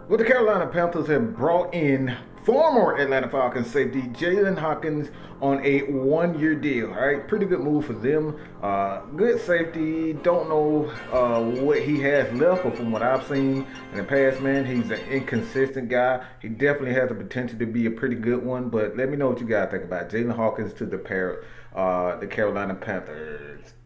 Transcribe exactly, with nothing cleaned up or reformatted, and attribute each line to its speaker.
Speaker 1: Well, the Carolina Panthers have brought in former Atlanta Falcons safety Jaylinn Hawkins on a one-year deal. All right, pretty good move for them. Uh, good safety. Don't know uh, what he has left, but from what I've seen in the past, man, he's an inconsistent guy. He definitely has the potential to be a pretty good one. But let me know what you guys think about Jaylinn Hawkins to the pair, uh, the Carolina Panthers.